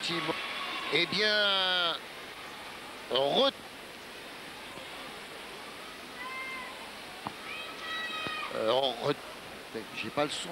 effectivement. Eh bien, j'ai pas le son.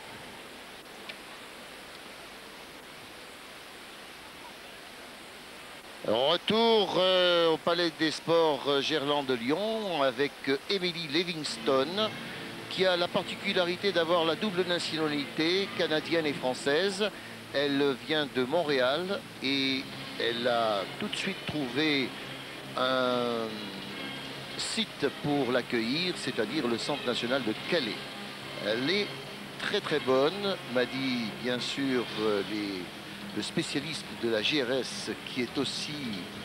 Retour au Palais des Sports Gerland de Lyon avec Emily Livingstone, qui a la particularité d'avoir la double nationalité canadienne et française. Elle vient de Montréal et elle a tout de suite trouvé un site pour l'accueillir, c'est-à-dire le Centre national de Calais. Elle est très très bonne, m'a dit bien sûr le spécialiste de la GRS qui est aussi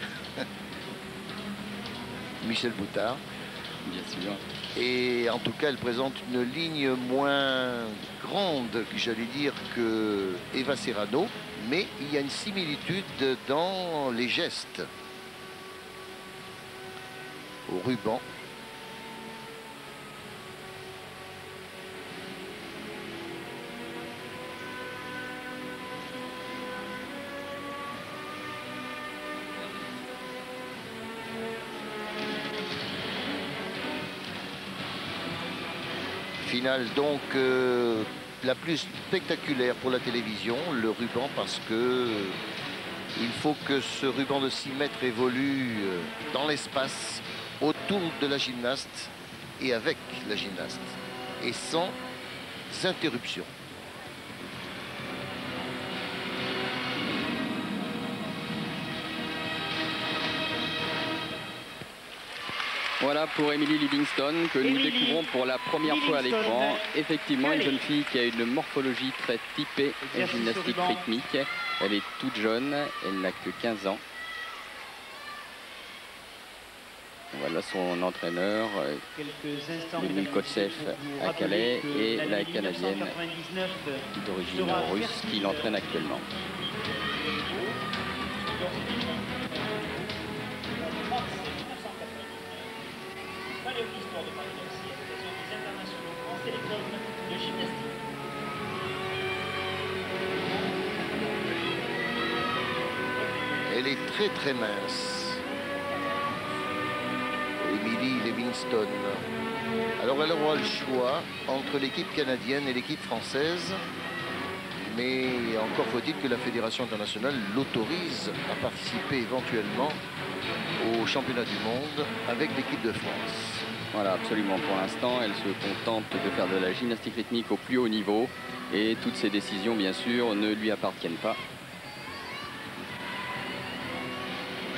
Michel Boutard. Bien sûr. Et en tout cas, elle présente une ligne moins grande, que j'allais dire, que Eva Serrano, mais il y a une similitude dans les gestes. Au ruban. Finale donc la plus spectaculaire pour la télévision, le ruban, parce que il faut que ce ruban de 6 mètres évolue dans l'espace, autour de la gymnaste et avec la gymnaste, et sans interruption. Voilà pour Emily Livingstone que nous découvrons pour la première fois à l'écran. Effectivement, une jeune fille qui a une morphologie très typée en gymnastique rythmique. Elle est toute jeune, elle n'a que 15 ans. Voilà son entraîneur, Ludmil Kotsev à Calais, et la Canadienne d'origine russe qui l'entraîne actuellement. Elle est très très mince, Emily Livingstone. Alors elle aura le choix entre l'équipe canadienne et l'équipe française, mais encore faut-il que la Fédération internationale l'autorise à participer éventuellement au championnat du monde avec l'équipe de France. Voilà, absolument. Pour l'instant, elle se contente de faire de la gymnastique rythmique au plus haut niveau et toutes ces décisions, bien sûr, ne lui appartiennent pas.